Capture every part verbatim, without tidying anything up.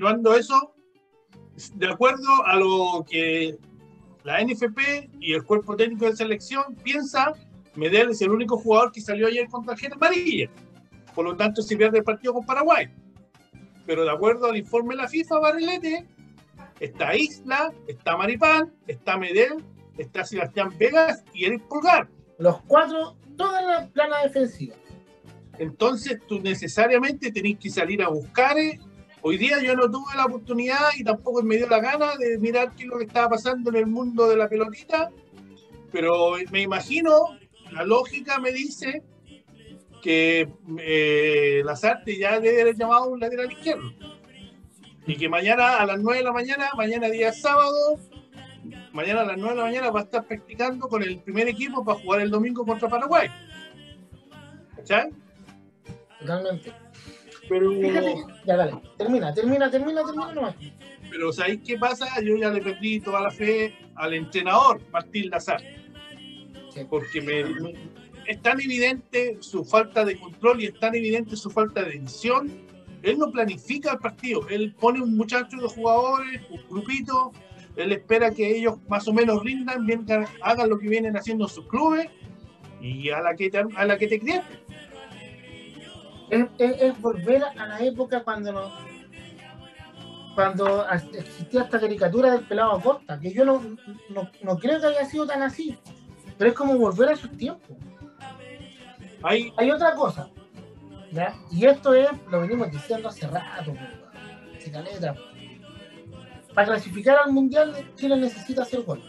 observando eso, de acuerdo a lo que la N F P y el cuerpo técnico de selección piensa, Medel es el único jugador que salió ayer con tarjeta amarilla. Por lo tanto, se pierde el partido con Paraguay. Pero de acuerdo al informe de la FIFA, Barrilete, está Isla, está Maripán, está Medel, está Sebastián Vegas y Eric Pulgar. Los cuatro, toda la plana defensiva. Entonces, tú necesariamente tenés que salir a buscar. Eh. Hoy día yo no tuve la oportunidad y tampoco me dio la gana de mirar qué es lo que estaba pasando en el mundo de la pelotita, pero me imagino, la lógica me dice que eh, Lasarte ya debe haber llamado a un lateral izquierdo y que mañana a las nueve de la mañana, mañana día sábado, mañana a las nueve de la mañana va a estar practicando con el primer equipo para jugar el domingo contra Paraguay. ¿Cachai? Totalmente. Pero, fíjate, ya dale, termina, termina, termina, termina nomás. Pero ¿sabéis qué pasa? Yo ya le perdí toda la fe al entrenador Martín Lasarte. Sí. Porque me, me, es tan evidente su falta de control y es tan evidente su falta de visión. Él no planifica el partido. Él pone un muchacho de jugadores, un grupito. Él espera que ellos más o menos rindan, vengan, hagan lo que vienen haciendo en sus clubes y a la que te, a la que te crees. Es, es, es volver a la época cuando no, cuando existía esta caricatura del pelado Acosta, que yo no, no, no creo que haya sido tan así, pero es como volver a esos tiempos. Hay, hay otra cosa, ¿ya? Y esto es, lo venimos diciendo hace rato, caleta. Para clasificar al Mundial, Chile necesita hacer gol.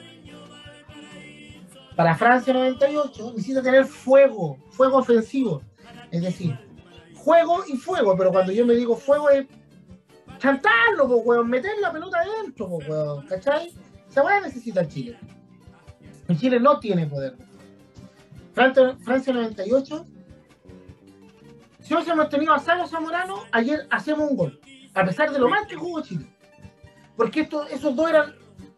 Para Francia noventa y ocho necesita tener fuego, fuego ofensivo, es decir, juego y fuego, pero cuando yo me digo fuego es chantarlo, po, weón, meter la pelota adentro, po, weón, ¿cachai? Esa weá necesita Chile. Y Chile no tiene poder. Francia, Francia noventa y ocho, si hubiésemos tenido a Sala Zamorano, ayer hacemos un gol, a pesar de lo mal que jugó Chile. Porque esto, esos dos eran,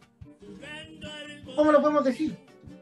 ¿cómo lo podemos decir?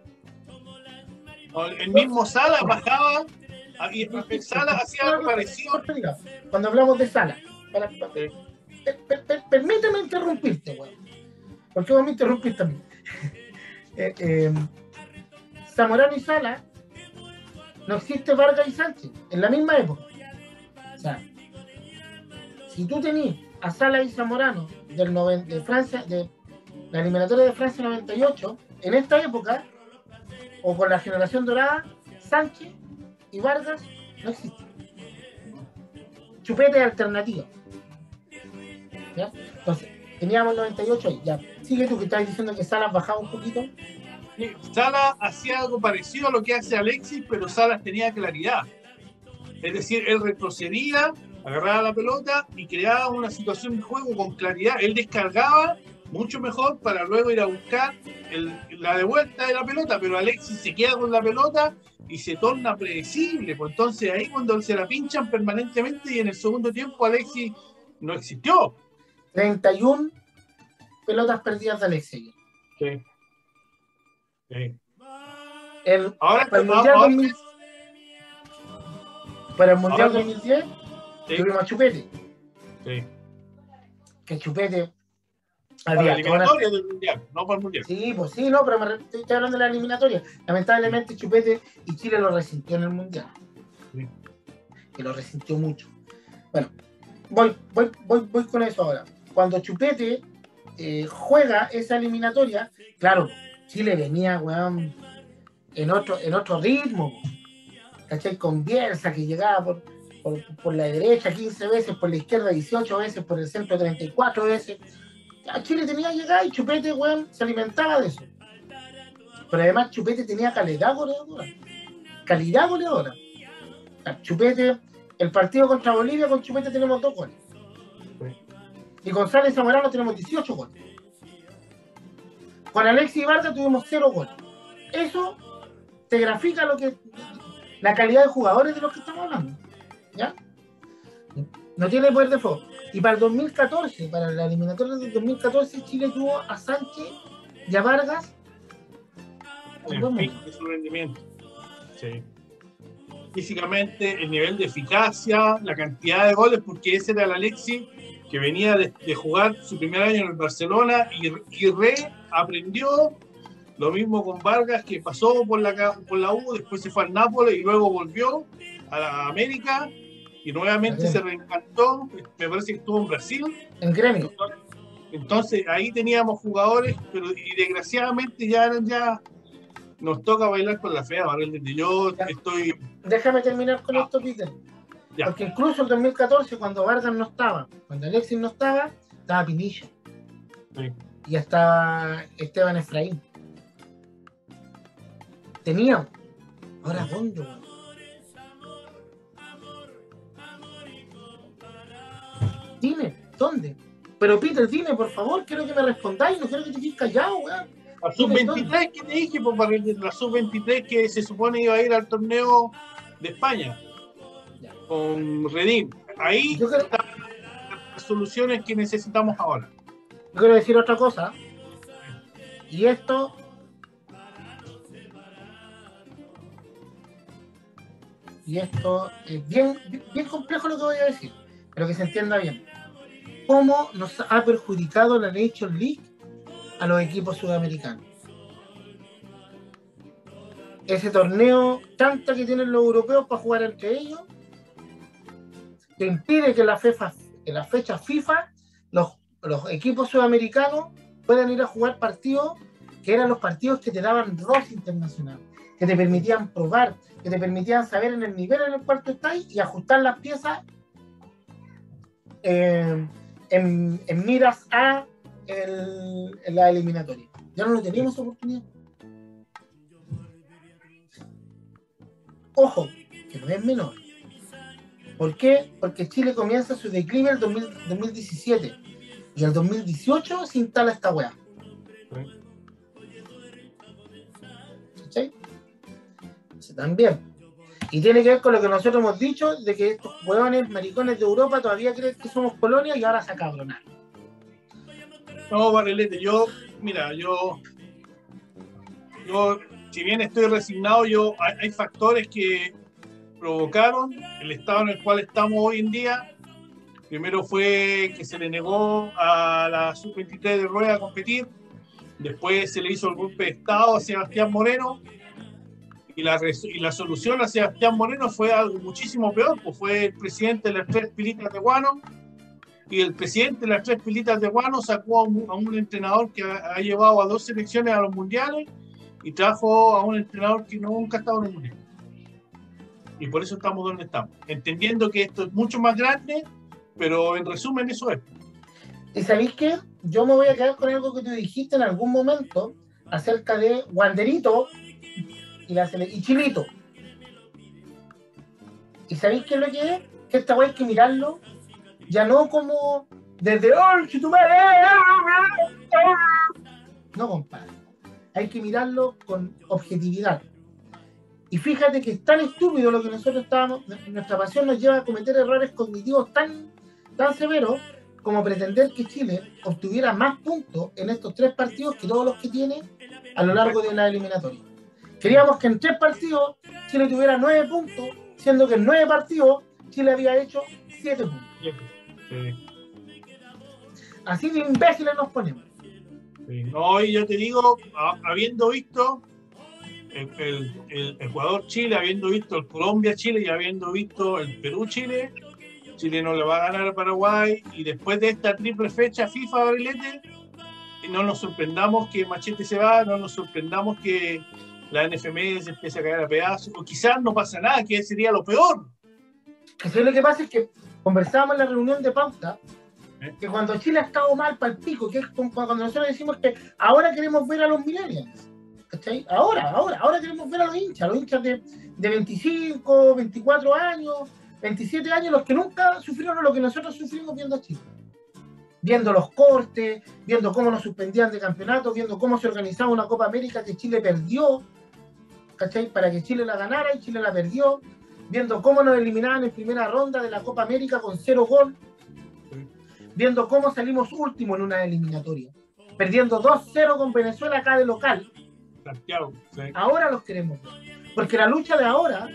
El mismo Sala bajaba. Y Sala hacía algo parecido. Cuando hablamos de Sala, para, para, per, per, per, permíteme interrumpirte, weón. Porque vos me interrumpiste a mí. eh, eh, Zamorano y Sala, no existe Vargas y Sánchez, en la misma época. O sea, si tú tenías a Sala y Zamorano del noventa, de Francia, de la eliminatoria de Francia noventa y ocho, en esta época, o con la generación dorada, Sánchez y Vargas no existen. Chupete alternativa. ¿Ya? Entonces, teníamos noventa y ocho ahí. Ya, sigue tú que estás diciendo que Salas bajaba un poquito. Sí, Salas hacía algo parecido a lo que hace Alexis, pero Salas tenía claridad. Es decir, él retrocedía, agarraba la pelota y creaba una situación de juego con claridad. Él descargaba mucho mejor para luego ir a buscar el, la de vuelta de la pelota, pero Alexis se queda con la pelota y se torna predecible. Pues entonces ahí cuando se la pinchan permanentemente y en el segundo tiempo Alexis no existió. treinta y una pelotas perdidas de Alexis. Sí. Sí. El, ahora, para, el mundial ahora, dos mil, para el Mundial ahora, dos mil diez sí. tuvimos a Chupete. Sí. Que Chupete para la eliminatoria del Mundial, no para el Mundial. Sí, pues sí, no, pero me estoy hablando de la eliminatoria. Lamentablemente Chupete y Chile lo resintió en el Mundial. Sí. Que lo resintió mucho. Bueno, voy, voy, voy, voy con eso ahora. Cuando Chupete eh, juega esa eliminatoria, claro, Chile venía, weón, en otro, en otro ritmo, ¿cachai? Con Bielsa que llegaba por, por, por la derecha quince veces, por la izquierda dieciocho veces, por el centro treinta y cuatro veces. Ya Chile tenía llegada y Chupete, weón, se alimentaba de eso. Pero además Chupete tenía calidad goleadora. Calidad goleadora. Chupete, el partido contra Bolivia, con Chupete tenemos dos goles. Y González Zamorano tenemos dieciocho goles. Con Alexis y Vargas tuvimos cero goles. Eso te grafica lo que la calidad de jugadores de los que estamos hablando. ¿Ya? No tiene poder de fuego. Y para el dos mil catorce, para la eliminatoria del dos mil catorce, Chile tuvo a Sánchez y a Vargas. En pico de su rendimiento. Sí. físicamente, el nivel de eficacia, la cantidad de goles, porque ese era el Alexis que venía de, de jugar su primer año en el Barcelona y, y reaprendió. Lo mismo con Vargas, que pasó por la, por la U, después se fue al Nápoles y luego volvió a la América y nuevamente se reencantó. Me parece que estuvo en Brasil. En Gremio. Entonces ahí teníamos jugadores, pero y desgraciadamente ya, ya nos toca bailar con la fea, Barrelete. Yo ya. estoy... Déjame terminar con ah. esto, Peter. Ya. Porque incluso en dos mil catorce, cuando Vargas no estaba, cuando Alexis no estaba, estaba Pinilla. Sí. Y estaba Esteban Efraín. Teníamos. Ahora, ¿dónde, güey? Dime, ¿dónde? Pero Peter, dime, por favor, quiero que me respondáis, no quiero que te quedes callado, güey. La sub veintitrés que te dije, pues, la sub veintitrés que se supone iba a ir al torneo de España ya. Con Redim. Ahí yo creo... están las soluciones que necesitamos ahora. Yo quiero decir otra cosa. Y esto y esto es bien, bien complejo lo que voy a decir, pero que se entienda bien. ¿Cómo nos ha perjudicado la Nations League a los equipos sudamericanos? Ese torneo tanta que tienen los europeos para jugar entre ellos, que impide que la FIFA, en las fechas FIFA los, los equipos sudamericanos puedan ir a jugar partidos que eran los partidos que te daban roce internacional, que te permitían probar, que te permitían saber en el nivel en el cual tú estás y ajustar las piezas eh, en, en miras a el, en la eliminatoria. Ya no lo teníamos esa oportunidad. Ojo, que no es menor. ¿Por qué? Porque Chile comienza su declive en el dos mil diecisiete y en el dos mil dieciocho se instala esta weá. ¿Sí? Sí, también. Y tiene que ver con lo que nosotros hemos dicho, de que estos huevones maricones de Europa todavía creen que somos colonia y ahora se acabronan. No, Barrelete, yo, mira, yo, yo, si bien estoy resignado, yo, hay, hay factores que provocaron el estado en el cual estamos hoy en día. Primero fue que se le negó a la sub veintitrés de Rueda a competir, después se le hizo el golpe de estado a Sebastián Moreno, y la, y la solución a Sebastián Moreno fue algo muchísimo peor, pues fue el presidente de las tres pilitas de Guano, y el presidente de las tres pilitas de Guano sacó a un, a un entrenador que ha, ha llevado a dos selecciones a los mundiales y trajo a un entrenador que nunca ha estado en el mundial. Y por eso estamos donde estamos, entendiendo que esto es mucho más grande, pero en resumen eso es. ¿Y sabéis qué? Yo me voy a quedar con algo que tú dijiste en algún momento acerca de Wanderito y, la y Chilito. ¿Y sabéis qué es lo que es? Que esta weá hay que mirarlo ya no como desde ¡oh, si tú me no, compadre. Hay que mirarlo con objetividad. Y fíjate que es tan estúpido lo que nosotros estábamos, nuestra pasión nos lleva a cometer errores cognitivos tan, tan severos como pretender que Chile obtuviera más puntos en estos tres partidos que todos los que tiene a lo largo de la eliminatoria. Queríamos que en tres partidos Chile tuviera nueve puntos, siendo que en nueve partidos Chile había hecho siete puntos. Sí. Así de imbéciles nos ponemos. Sí. No, y yo te digo, habiendo visto el, el, el Ecuador-Chile, habiendo visto el Colombia-Chile y habiendo visto el Perú-Chile, Chile no le va a ganar a Paraguay, y después de esta triple fecha FIFA, Barrilete, no nos sorprendamos que Machete se va, no nos sorprendamos que la N F M se empiece a caer a pedazos, o quizás no pasa nada, que sería lo peor. Eso es lo que pasa, es que conversábamos en la reunión de pauta, ¿Eh? que cuando Chile ha estado mal para el pico, que es cuando nosotros decimos que ahora queremos ver a los millennials, ¿cachai? Ahora, ahora, ahora queremos ver a los hinchas, los hinchas de, de veinticinco, veinticuatro años, veintisiete años, los que nunca sufrieron lo que nosotros sufrimos viendo a Chile. Viendo los cortes, viendo cómo nos suspendían de campeonato, viendo cómo se organizaba una Copa América que Chile perdió, ¿cachai? Para que Chile la ganara y Chile la perdió, viendo cómo nos eliminaban en primera ronda de la Copa América con cero gol, viendo cómo salimos último en una eliminatoria, perdiendo dos cero con Venezuela acá de local. Santiago, sí. Ahora los queremos ver, porque la lucha de ahora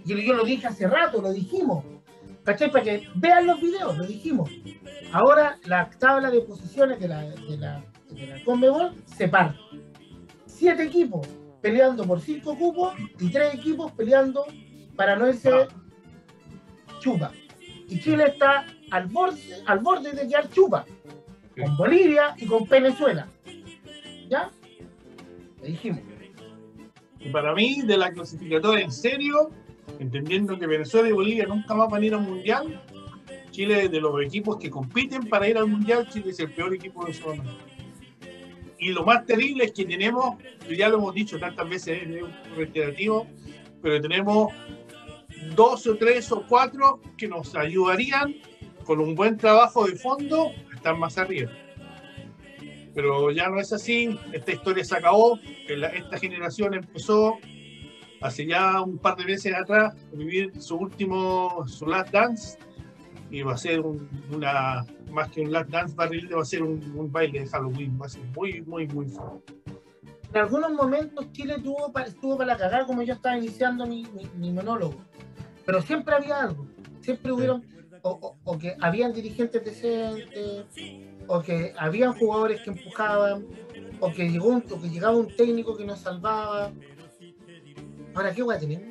Y yo lo dije hace rato, lo dijimos. ¿Cachai? Para que vean los videos, lo dijimos. Ahora la tabla de posiciones de la, de la, de la Conmebol se parte. Siete equipos peleando por cinco cupos y tres equipos peleando para no irse chupa. Y Chile está al borde, al borde de quedar chupa. Con Bolivia y con Venezuela. ¿Ya? Le dijimos. Y para mí, de la clasificatoria en serio, entendiendo que Venezuela y Bolivia nunca más van a ir al Mundial, Chile, de los equipos que compiten para ir al Mundial, Chile es el peor equipo de Sudamérica. Y lo más terrible es que tenemos, ya lo hemos dicho tantas veces, es un reiterativo, pero tenemos dos o tres o cuatro que nos ayudarían con un buen trabajo de fondo a estar más arriba. Pero ya no es así, esta historia se acabó, esta generación empezó hace ya un par de meses atrás a vivir su último, su last dance, y va a ser un, una, más que un last dance barril, va a ser un, un baile de Halloween, va a ser muy, muy, muy fuerte. En algunos momentos Chile tuvo, estuvo para la cagada, como yo estaba iniciando mi, mi, mi monólogo, pero siempre había algo, siempre hubieron, o, o, o que habían dirigentes decentes, o que habían jugadores que empujaban, o que, llegó un, o que llegaba un técnico que nos salvaba. Ahora, ¿qué guay tenemos?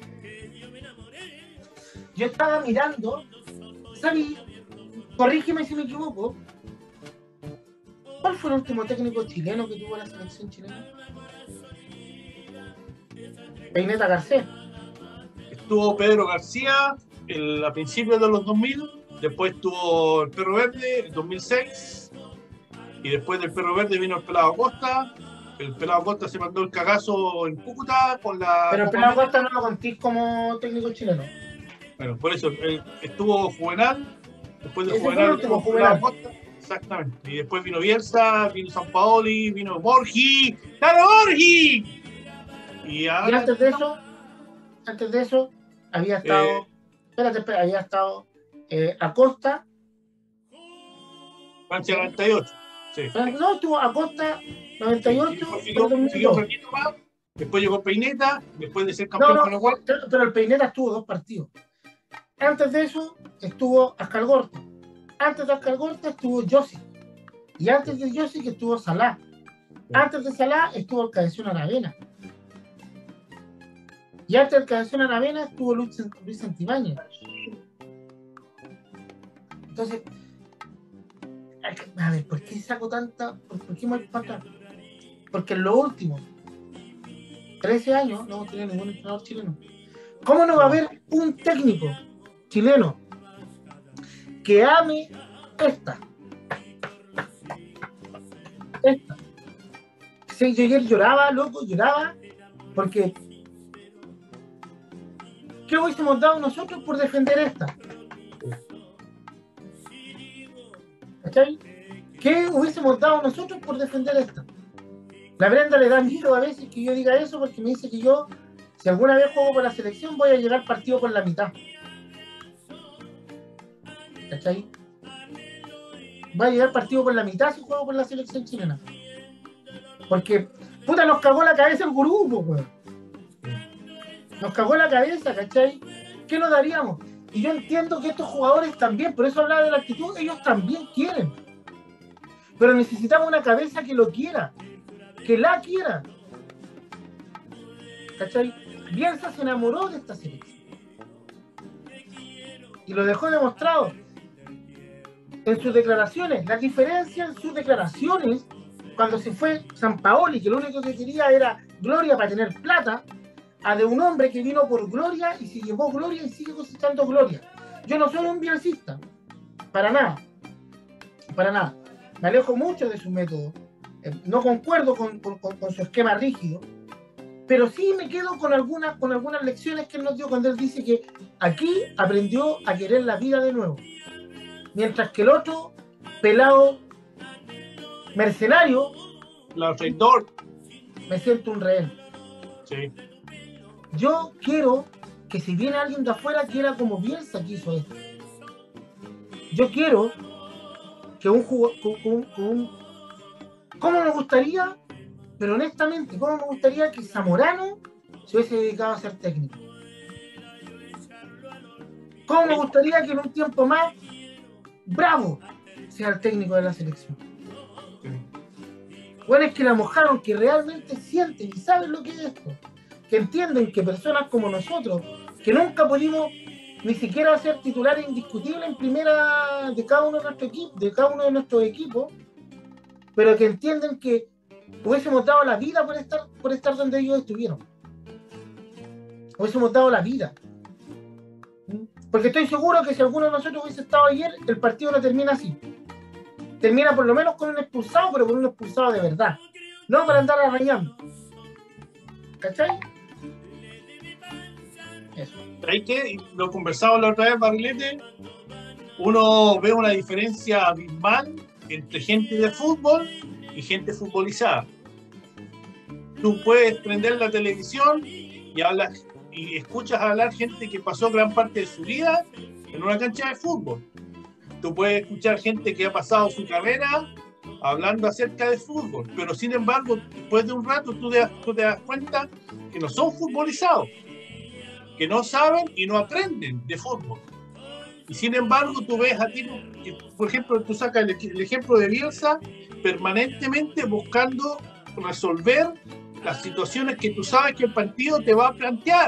Yo estaba mirando, ¿sabí? Corrígeme si me equivoco. ¿Cuál fue el último técnico chileno que tuvo la selección chilena? Peineta Garcés. Estuvo Pedro García el, a principios de los dos mil, después estuvo el Perro Verde el dos mil seis, y después del Perro Verde vino el Pelado Acosta. El Pelado Acosta se mandó el cagazo en Cúcuta con la... Pero el Pelado Acosta no lo contís como técnico chileno. Bueno, por eso él estuvo Juvenal, después de Ese Juvenal último, estuvo Pelado Acosta, exactamente, y después vino Bielsa, vino Sampaoli, vino Borgi, ¡claro, Borgi! Y, ahora, y antes de eso, antes de eso, había estado, eh, espérate, espérate, había estado eh, Acosta. Francia noventa y ocho, sí. No, estuvo Acosta noventa y ocho, sí, siguió, dos mil dos. siguió un ratito más, después llegó Peineta, después de ser campeón no, no, con el Guardia. Pero el Peineta estuvo dos partidos. Antes de eso estuvo Ascalgorta. Antes de Ascalgorta estuvo Yossi. Y antes de Yossi que estuvo Salah. Antes de Salah estuvo el Cabezón Aravena. Y antes del Cabezón Aravena estuvo Luis, Luis Santibáñez. Entonces, a ver, ¿por qué saco tanta? ¿Por, por qué me voy para atrás? Porque en los últimos trece años no hemos tenido ningún entrenador chileno. ¿Cómo no va a haber un técnico chileno que ame esta? Esta. Sí, yo ayer lloraba, loco, lloraba, porque ¿qué hubiésemos dado nosotros por defender esta? ¿Cachai? ¿Qué hubiésemos dado nosotros por defender esta? La Brenda le da miedo a veces que yo diga eso, porque me dice que yo, si alguna vez juego por la selección, voy a llegar partido por la mitad. ¿Cachai? Voy a llegar partido por la mitad si juego por la selección chilena. Porque, puta, nos cagó la cabeza el grupo, weón. Nos cagó la cabeza, ¿cachai? ¿Qué nos daríamos? Y yo entiendo que estos jugadores también, por eso hablaba de la actitud, ellos también quieren. Pero necesitamos una cabeza que lo quiera, que la quiera. ¿Cachai? Bielsa se enamoró de esta selección. Y lo dejó demostrado en sus declaraciones. La diferencia en sus declaraciones, cuando se fue Sampaoli, que lo único que quería era gloria para tener plata, a de un hombre que vino por gloria y se llevó gloria y sigue cosechando gloria. Yo no soy un bielcista, para nada, para nada. Me alejo mucho de su método, eh, no concuerdo con, con, con su esquema rígido, pero sí me quedo con algunas, con algunas lecciones que él nos dio cuando él dice que aquí aprendió a querer la vida de nuevo, mientras que el otro, pelado, mercenario, la traidor, me siento un rehén. sí. Yo quiero que si viene alguien de afuera, quiera como Bielsa quiso esto. Yo quiero que un jugador, un, un, ¿cómo me gustaría? Pero honestamente, ¿cómo me gustaría que Zamorano se hubiese dedicado a ser técnico? ¿Cómo me gustaría que en un tiempo más Bravo sea el técnico de la selección? Bueno, es que la mojaron, que realmente sienten y saben lo que es esto, que entienden que personas como nosotros, que nunca pudimos ni siquiera ser titulares indiscutibles en primera de cada uno de nuestros equipos, de cada uno de nuestros equipos, pero que entienden que hubiésemos dado la vida por estar, por estar donde ellos estuvieron. Hubiésemos dado la vida. Porque estoy seguro que si alguno de nosotros hubiese estado ayer, el partido no termina así. Termina por lo menos con un expulsado, pero con un expulsado de verdad. No para andar arrañando. ¿Cachai? Eso. Hay que, lo conversamos la otra vez, Barrilete, uno ve una diferencia abismal entre gente de fútbol y gente futbolizada. Tú puedes prender la televisión y hablas y escuchas hablar gente que pasó gran parte de su vida en una cancha de fútbol. Tú puedes escuchar gente que ha pasado su carrera hablando acerca de fútbol, pero sin embargo, después de un rato tú te das, tú te das cuenta que no son futbolizados, que no saben y no aprenden de fútbol. Y sin embargo, tú ves a tipos, que, por ejemplo, tú sacas el, el ejemplo de Bielsa, permanentemente buscando resolver las situaciones que tú sabes que el partido te va a plantear.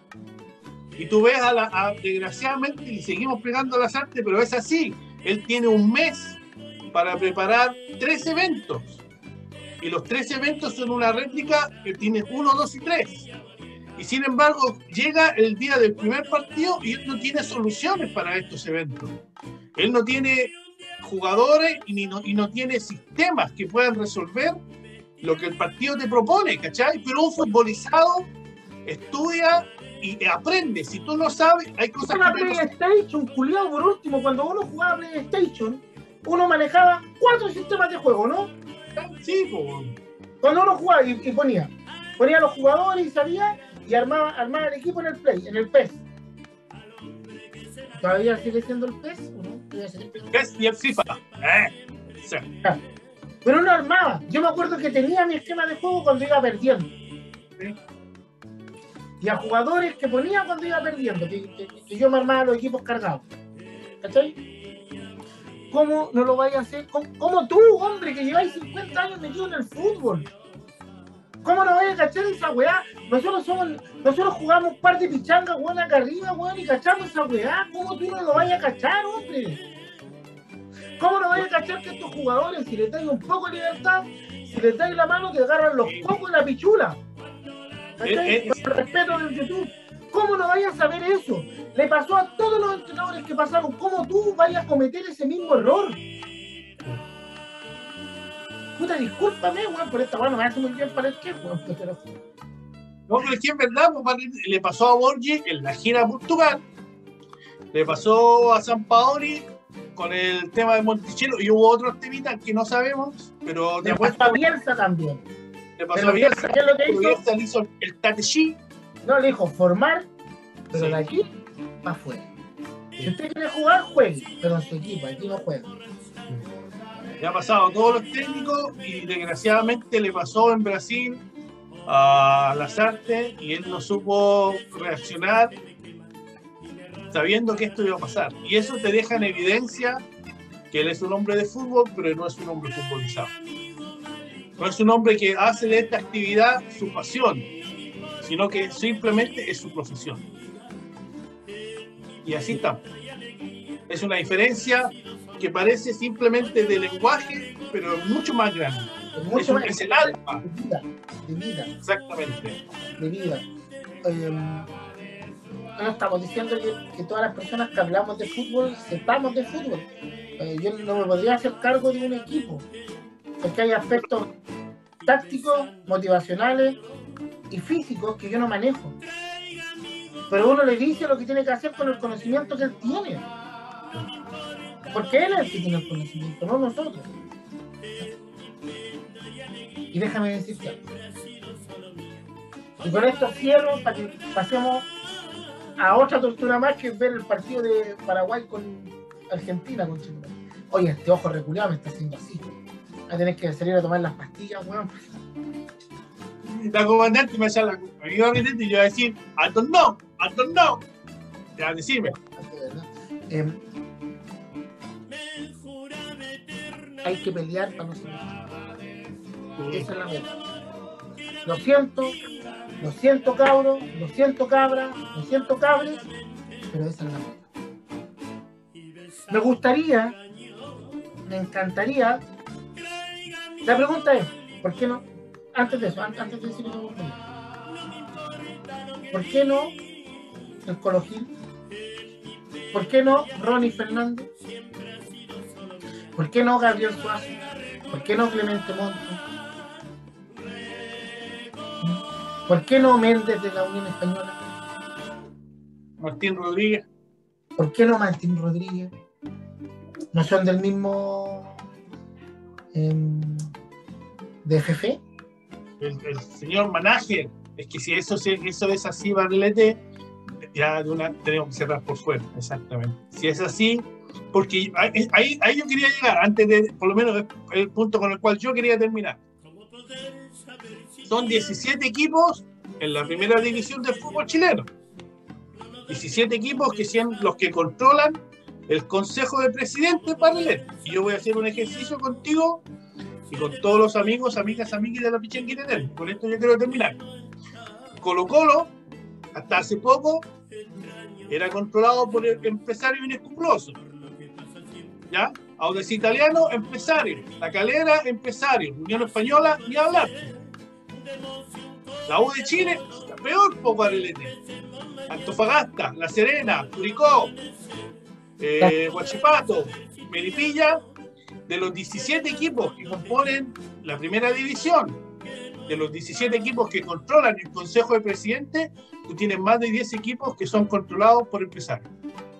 Y tú ves, a la, a, desgraciadamente, y seguimos pegando a las artes, pero es así. Él tiene un mes para preparar tres eventos. Y los tres eventos son una réplica que tiene uno, dos y tres. Y sin embargo, llega el día del primer partido y él no tiene soluciones para estos eventos. Él no tiene jugadores y, ni no, y no tiene sistemas que puedan resolver lo que el partido te propone, ¿cachai? Pero un futbolizado estudia y aprende. Si tú no sabes, hay cosas una que... PlayStation, culiado, por último, cuando uno jugaba PlayStation, uno manejaba cuatro sistemas de juego, ¿no? Sí, pues. Cuando uno jugaba y, y ponía, ponía los jugadores y sabía, y armaba, armaba el equipo en el Play, en el P E S. ¿Todavía sigue siendo el P E S o no? El P E S y el FIFA. Eh, sí. Pero uno armaba. Yo me acuerdo que tenía mi esquema de juego cuando iba perdiendo. Sí. Y a jugadores que ponía cuando iba perdiendo, que, que, que yo me armaba los equipos cargados. ¿Cachai? ¿Cómo no lo vais a hacer? ¿Cómo, cómo tú, hombre, que lleváis cincuenta años metido en el fútbol? ¿Cómo no vais a cachar esa weá? Nosotros somos, nosotros jugamos un par de pichangas, weón, acá arriba, weón, y cachamos esa weá. ¿Cómo tú no lo vais a cachar, hombre? ¿Cómo no vais a cachar que estos jugadores, si les dais un poco de libertad, si les dais la mano, te agarran los cocos en la pichula? ¿Cachai? Con el respeto del YouTube. ¿Cómo no vayas a saber eso? Le pasó a todos los entrenadores que pasaron. ¿Cómo tú vayas a cometer ese mismo error? Puta, discúlpame, weón, por esta weón, no me hace muy bien para el que, weón, pero... No, pero es que es verdad, pues, le pasó a Borgi en la gira a Portugal, le pasó a Sampaoli con el tema de Monticello y hubo otros temitas que no sabemos, pero le pasó a Bielsa también. Le pasó a Bielsa, ¿qué es lo que hizo? Bielsa le hizo el Tatechi. No, le dijo formar, pero Sí. de aquí para afuera. Si usted quiere jugar, juegue, pero en su equipo, aquí no juega. Le ha pasado a todos los técnicos y desgraciadamente le pasó en Brasil a Lasarte y él no supo reaccionar sabiendo que esto iba a pasar. Y eso te deja en evidencia que él es un hombre de fútbol, pero no es un hombre futbolizado. No es un hombre que hace de esta actividad su pasión, sino que simplemente es su profesión. Y así está. Es una diferencia que parece simplemente de lenguaje, pero es mucho más grande. Es, mucho es, un, más es el alma. de vida, de vida. Exactamente. De vida. Eh, no estamos diciendo que, que todas las personas que hablamos de fútbol sepamos de fútbol. Eh, yo no me podría hacer cargo de un equipo, porque hay aspectos tácticos, motivacionales y físicos que yo no manejo. Pero uno le dice lo que tiene que hacer con el conocimiento que él tiene. Porque él es el que tiene el conocimiento, no nosotros. Y déjame decirte algo. Y con esto cierro para que pasemos a otra tortura más, que es ver el partido de Paraguay con Argentina. Con Chile. Oye, este ojo reculeado me está haciendo así. Voy a tener que salir a tomar las pastillas, weón. La comandante me llama la iba a y yo iba a decir, I don't know, I don't know. Ya, decime. Eh, hay que pelear para no ser. Esa es la meta. Lo siento, lo siento cabros, lo siento cabras, lo siento cabres, pero esa es la meta. Me gustaría, me encantaría. La pregunta es, ¿por qué no? Antes de eso, antes de decir que me gustaría. ¿Por qué no el Colo Gil? ¿Por qué no Ronnie Fernández? ¿Por qué no Gabriel Suazo? ¿Por qué no Clemente Montes? ¿Por qué no Méndez de la Unión Española? Martín Rodríguez. ¿Por qué no Martín Rodríguez? ¿No son del mismo eh, de jefe? El, el señor manager. Es que si eso, eso es así, Barrilete, ya de una tenemos que cerrar por fuera, exactamente. Si es así, porque ahí, ahí, ahí yo quería llegar, antes de, por lo menos el punto con el cual yo quería terminar. Son diecisiete equipos en la primera división del fútbol chileno. diecisiete equipos que son los que controlan el Consejo de Presidentes, Barrilete. Y yo voy a hacer un ejercicio contigo y con todos los amigos, amigas, amiguis de la Pichanguita Eterna. Con esto yo quiero terminar. Colo Colo, hasta hace poco, era controlado por el empresario inescrupuloso. ¿Ya? Audax Italiano, empresario. La Calera, empresario. Unión Española, ni hablar. La U de Chile, peor, po, Barrilete. Antofagasta, La Serena, Curicó, eh, Huachipato, Melipilla, de los diecisiete equipos que componen la primera división, de los diecisiete equipos que controlan el Consejo de Presidentes, tú tienes más de diez equipos que son controlados por empresarios.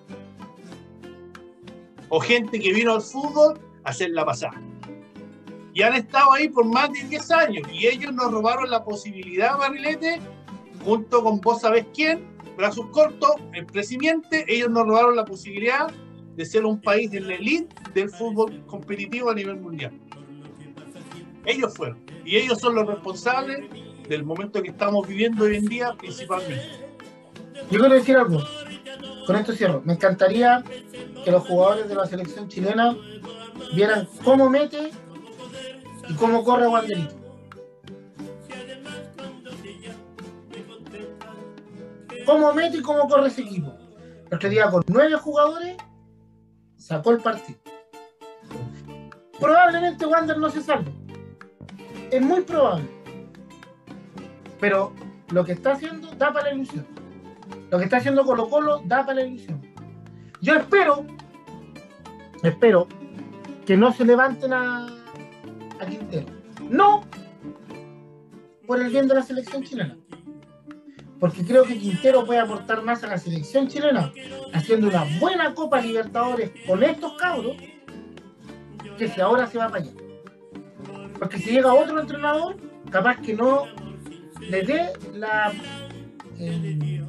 O gente que vino al fútbol a hacer la pasada. Y han estado ahí por más de diez años. Y ellos nos robaron la posibilidad, Barrilete, junto con vos sabés quién, brazos cortos, el presidente, ellos nos robaron la posibilidad de ser un país en la elite del fútbol competitivo a nivel mundial. Ellos fueron. Y ellos son los responsables del momento que estamos viviendo hoy en día, principalmente. Yo quiero decir algo. Con esto cierro. Me encantaría que los jugadores de la selección chilena vieran cómo mete y cómo corre Wanderito. Cómo mete y cómo corre ese equipo. El otro día con nueve jugadores sacó el partido. Probablemente Wander no se salve. Es muy probable. Pero lo que está haciendo da para la ilusión. Lo que está haciendo Colo Colo da para la ilusión. Yo espero, espero que no se levanten a, a Quintero. No por el bien de la selección chilena. Porque creo que Quintero puede aportar más a la selección chilena haciendo una buena Copa Libertadores con estos cabros que si ahora se va para allá. Porque si llega otro entrenador, capaz que no le dé la... Eh,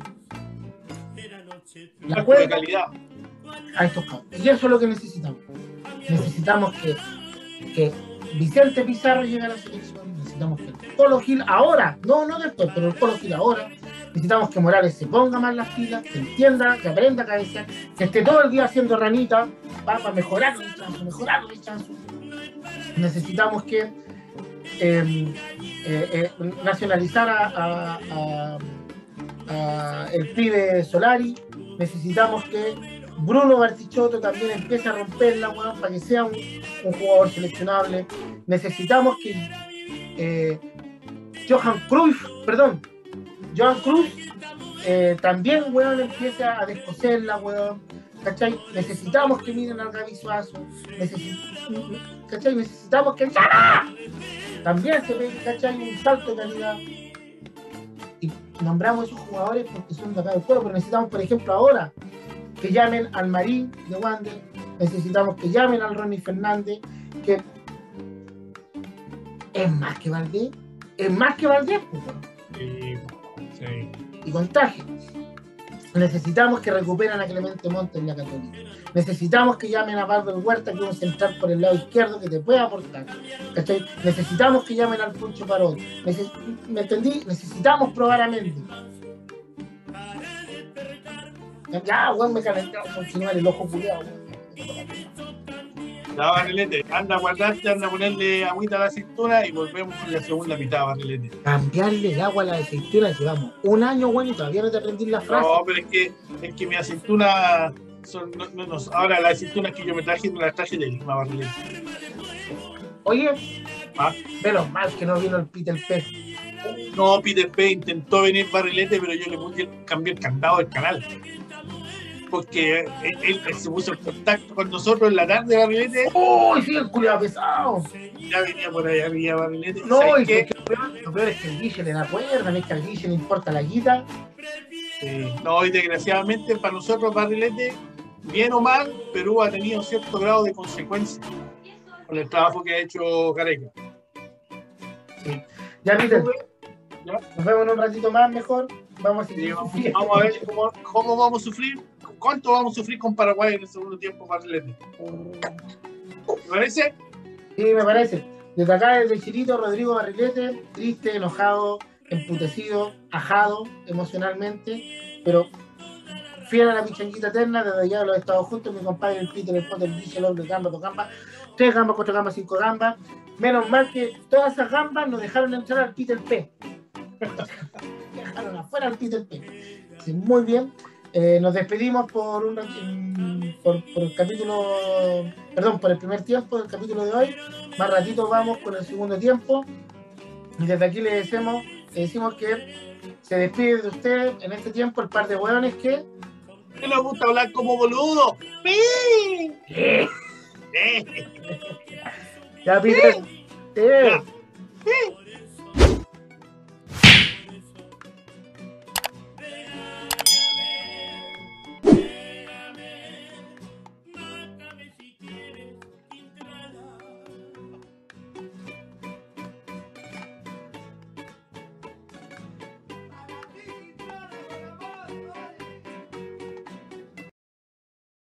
la cuerda calidad a estos cabros. Y eso es lo que necesitamos. Necesitamos que, que Vicente Pizarro llegue a la selección. Necesitamos que el Colo Gil ahora, no, no después, pero el Colo Gil ahora. Necesitamos que Morales se ponga más las pilas, que entienda, que aprenda a cabecear, que esté todo el día haciendo ranita para, para mejorar el chanzo, mejorar el chanzo. Necesitamos que eh, eh, eh, nacionalizar a, a, a, a el pibe Solari. Necesitamos que Bruno Bartichotto también empiece a romperla, bueno, para que sea un, un jugador seleccionable. Necesitamos que eh, Johan Cruyff, perdón, Johan Cruz eh, también, weón, empiece a descoserla, weón. ¿Cachai? Necesitamos que miren al Gaby Suazo. Necesi ¿Cachai? Necesitamos que el Sara también se ve, ¿cachai? Un salto de calidad. Y nombramos esos jugadores porque son de acá del pueblo, pero necesitamos, por ejemplo, ahora que llamen al Marín de Wander. Necesitamos que llamen al Ronnie Fernández, que es más que Valdés. Es más que Valdés, pues, Sí. Sí. Y contagio. Necesitamos que recuperen a Clemente Montes en la Católica. Necesitamos que llamen a Pablo Huerta, que es un central por el lado izquierdo que te pueda aportar. ¿Cachai? Necesitamos que llamen al Poncho Parot. Neces ¿Me entendí? Necesitamos probar a Méndez. Ya, weón, me calenté a continuar el ojo culiado. Ya, Barrilete, anda a guardarte, anda a ponerle agüita a la cintura y volvemos con la segunda mitad, Barrilete. Cambiarle el agua a la aceituna, llevamos un año, weón, y todavía no te aprendí la frase. No, pero es que, es que mi aceituna son, no, no, no, ahora las aceitunas que yo me traje, me las traje de Lima, Barrilete. Oye, ¿Ah? menos mal que no vino el Peter P. No, Peter P intentó venir, Barrilete, pero yo le puse, cambié el candado del canal. Porque él, él, él se puso en contacto con nosotros en la tarde, Barrilete. ¡Oh, sí, el culiado pesado! Ya venía por allá, venía Barrilete. No, y qué? que lo peor, lo peor es que el Guille le da cuerda, es que al Guille le importa la guita. Sí. No, y desgraciadamente para nosotros, Barrilete, bien o mal, Perú ha tenido cierto grado de consecuencia con el trabajo que ha hecho Gareca. Sí. Ya, Peter, ¿Ya? nos vemos en un ratito más mejor. Vamos a seguir Sí, vamos, sufriendo. vamos a ver cómo, cómo vamos a sufrir, cuánto vamos a sufrir con Paraguay en el segundo tiempo, Barrilete. ¿Te parece? Sí, me parece. Desde acá, desde Chilito, Rodrigo Barrilete, triste, enojado, emputecido, ajado emocionalmente, pero fiel a la pichanguita eterna. Desde allá los he estado juntos, mi compadre, el Peter, el Potter, el Guille, el hombre, gamba, dos gambas, tres gambas, cuatro gambas, cinco gambas. Menos mal que todas esas gambas nos dejaron entrar al Peter P. Dejaron afuera al Peter P. Sí, muy bien. Eh, nos despedimos por, un, por, por el capítulo, perdón, por el primer tiempo del capítulo de hoy. Más ratito vamos con el segundo tiempo. Y desde aquí le decimos, le decimos que se despide de usted en este tiempo el par de hueones que... ¿Qué nos gusta hablar como boludo? ¡Sí! ¿Qué? ¡Eh! Ya, Peter. Ya.